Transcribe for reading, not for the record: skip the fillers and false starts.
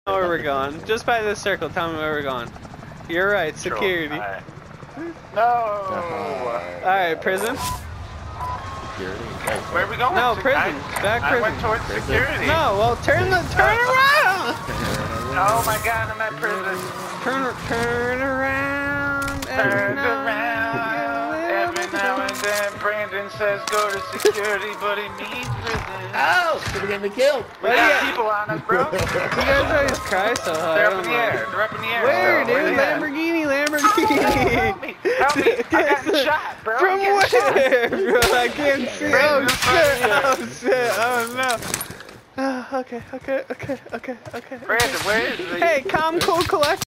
Where we're going. Just by this circle, tell me where we're going. You're right, security. No! Alright, prison? Security? Where are we going? No, prison. Back prison. I went towards security. No, well, turn around! Oh my god, I'm at prison. Turn around. Turn around. Every now and then, Brandon says go to security, but he means prison. Oh! Should have me killed. We got people on us, bro. You guys always cry so hard. They're up in the air. They're up in the air. Where, Where dude? Lamborghini. Help me. Help me. I got shot, bro. From where? Bro, I can't see. Oh, shit. Oh, shit. Oh, no. Okay. Brandon, where is he? Hey, calm, cool, collect.